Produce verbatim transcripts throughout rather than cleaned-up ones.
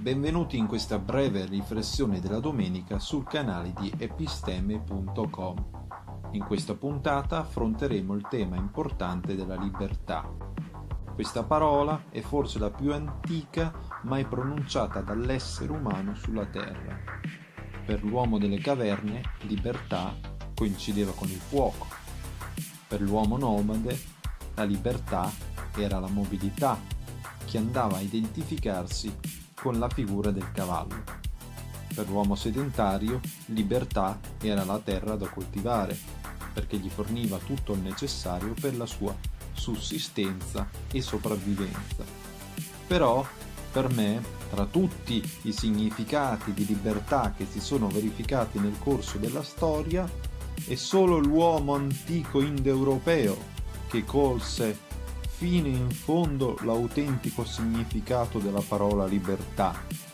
benvenuti in questa breve riflessione della domenica sul canale di episteme punto com. In questa puntata affronteremo il tema importante della libertà. Questa parola è forse la più antica mai pronunciata dall'essere umano sulla Terra. Per l'uomo delle caverne, libertà coincideva con il fuoco. Per l'uomo nomade, la libertà era la mobilità, che andava a identificarsi con la figura del cavallo. Per l'uomo sedentario, libertà era la terra da coltivare, perché gli forniva tutto il necessario per la sua sussistenza e sopravvivenza. Però, per me, tra tutti i significati di libertà che si sono verificati nel corso della storia, è solo l'uomo antico indoeuropeo che colse fino in fondo l'autentico significato della parola libertà.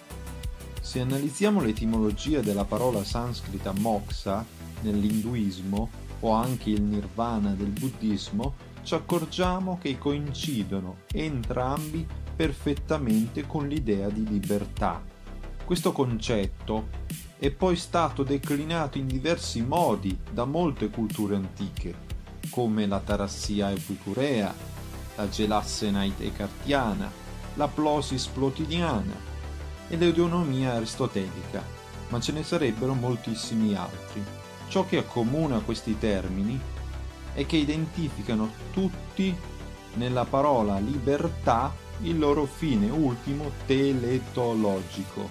Se analizziamo l'etimologia della parola sanscrita moksha nell'induismo o anche il nirvana del buddismo, ci accorgiamo che coincidono entrambi perfettamente con l'idea di libertà. Questo concetto è poi stato declinato in diversi modi da molte culture antiche, come la tarassia epicurea, la gelassenite ecartiana, la plosis plotiniana e l'eudeonomia aristotelica, ma ce ne sarebbero moltissimi altri. Ciò che accomuna questi termini è che identificano tutti nella parola libertà il loro fine ultimo teletologico.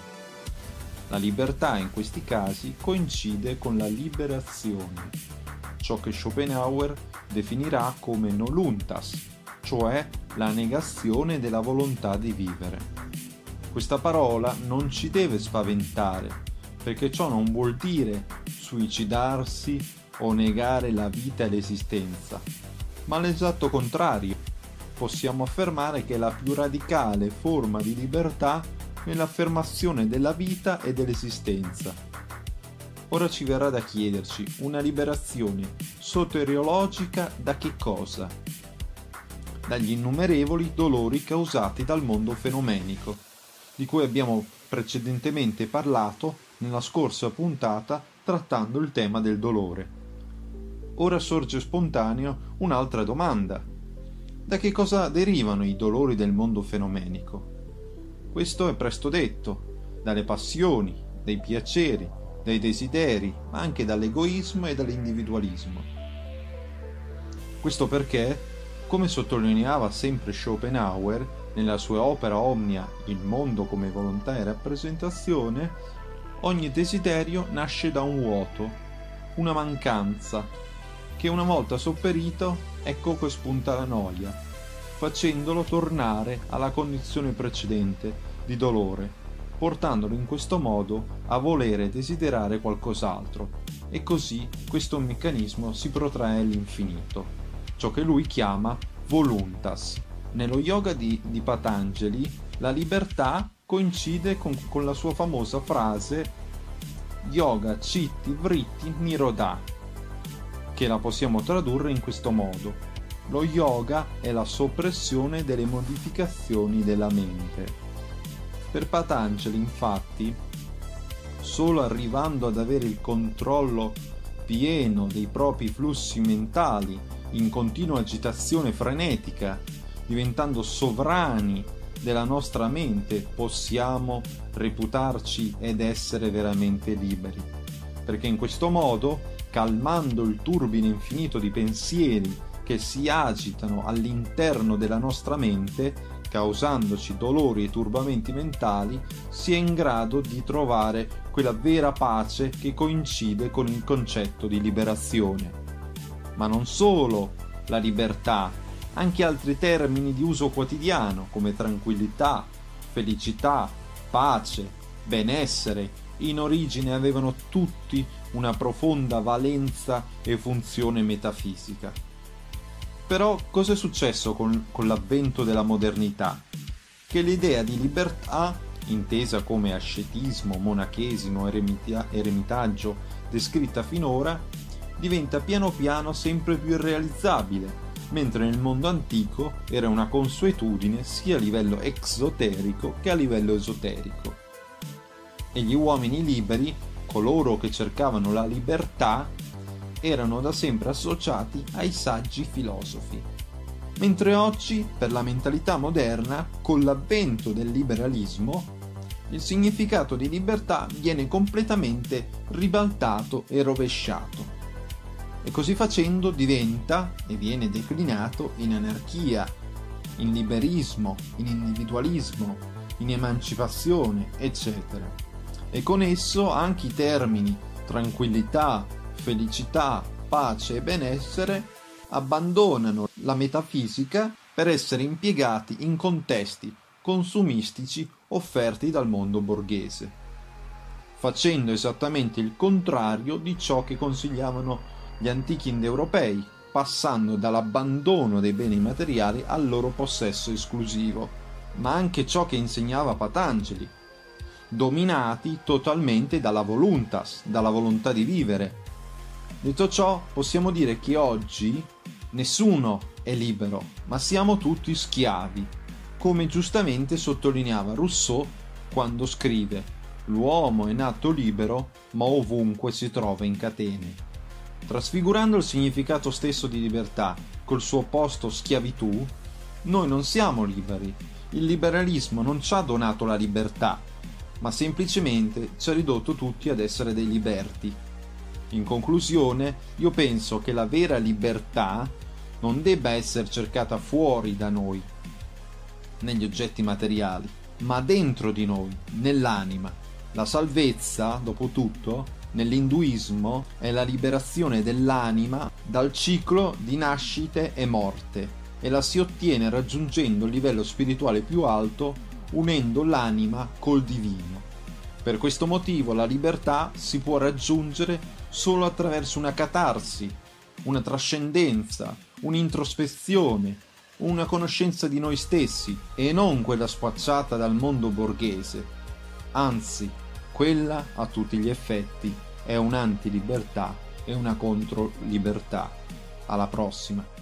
La libertà in questi casi coincide con la liberazione, ciò che Schopenhauer definirà come noluntas, cioè la negazione della volontà di vivere. Questa parola non ci deve spaventare, perché ciò non vuol dire suicidarsi o negare la vita e l'esistenza, ma l'esatto contrario. Possiamo affermare che la più radicale forma di libertà è l'affermazione della vita e dell'esistenza. Ora ci verrà da chiederci, una liberazione soteriologica da che cosa? Dagli innumerevoli dolori causati dal mondo fenomenico, di cui abbiamo precedentemente parlato nella scorsa puntata trattando il tema del dolore. Ora sorge spontaneo un'altra domanda. Da che cosa derivano i dolori del mondo fenomenico? Questo è presto detto, dalle passioni, dai piaceri, dai desideri, ma anche dall'egoismo e dall'individualismo. Questo perché, come sottolineava sempre Schopenhauer nella sua opera omnia Il mondo come volontà e rappresentazione, ogni desiderio nasce da un vuoto, una mancanza, che una volta sopperito ecco che spunta la noia, facendolo tornare alla condizione precedente di dolore, portandolo in questo modo a volere desiderare qualcos'altro, e così questo meccanismo si protrae all'infinito, ciò che lui chiama voluntas. Nello yoga di, di Patanjali la libertà coincide con, con la sua famosa frase yoga chitti vritti nirodha, che la possiamo tradurre in questo modo: lo yoga è la soppressione delle modificazioni della mente. Per Patanjali, infatti, solo arrivando ad avere il controllo pieno dei propri flussi mentali in continua agitazione frenetica, diventando sovrani della nostra mente, possiamo reputarci ed essere veramente liberi. Perché in questo modo, calmando il turbine infinito di pensieri che si agitano all'interno della nostra mente, causandoci dolori e turbamenti mentali, si è in grado di trovare quella vera pace che coincide con il concetto di liberazione. Ma non solo la libertà, anche altri termini di uso quotidiano come tranquillità, felicità, pace, benessere, in origine avevano tutti una profonda valenza e funzione metafisica. Però cosa è successo con, con l'avvento della modernità? Che l'idea di libertà, intesa come ascetismo, monachesimo, eremita- eremitaggio descritta finora, diventa piano piano sempre più irrealizzabile, mentre nel mondo antico era una consuetudine sia a livello esoterico che a livello esoterico. E gli uomini liberi, coloro che cercavano la libertà, erano da sempre associati ai saggi filosofi. Mentre oggi, per la mentalità moderna, con l'avvento del liberalismo, il significato di libertà viene completamente ribaltato e rovesciato. E così facendo diventa e viene declinato in anarchia, in liberismo, in individualismo, in emancipazione, eccetera. E con esso anche i termini tranquillità, felicità, pace e benessere abbandonano la metafisica per essere impiegati in contesti consumistici offerti dal mondo borghese, facendo esattamente il contrario di ciò che consigliavano gli antichi indoeuropei, passando dall'abbandono dei beni materiali al loro possesso esclusivo, ma anche ciò che insegnava Patanjali, dominati totalmente dalla voluntas, dalla volontà di vivere. Detto ciò, possiamo dire che oggi nessuno è libero, ma siamo tutti schiavi, come giustamente sottolineava Rousseau quando scrive: «L'uomo è nato libero, ma ovunque si trova in catene». Trasfigurando il significato stesso di libertà col suo opposto schiavitù, noi non siamo liberi. Il liberalismo non ci ha donato la libertà, ma semplicemente ci ha ridotto tutti ad essere dei liberti. In conclusione, io penso che la vera libertà non debba essere cercata fuori da noi, negli oggetti materiali, ma dentro di noi, nell'anima. La salvezza, dopo tutto, nell'induismo è la liberazione dell'anima dal ciclo di nascite e morte, e la si ottiene raggiungendo il livello spirituale più alto, unendo l'anima col divino. Per questo motivo la libertà si può raggiungere solo attraverso una catarsi, una trascendenza, un'introspezione, una conoscenza di noi stessi, e non quella spacciata dal mondo borghese. Anzi, quella, a tutti gli effetti, è un'antilibertà e una controlibertà. Alla prossima.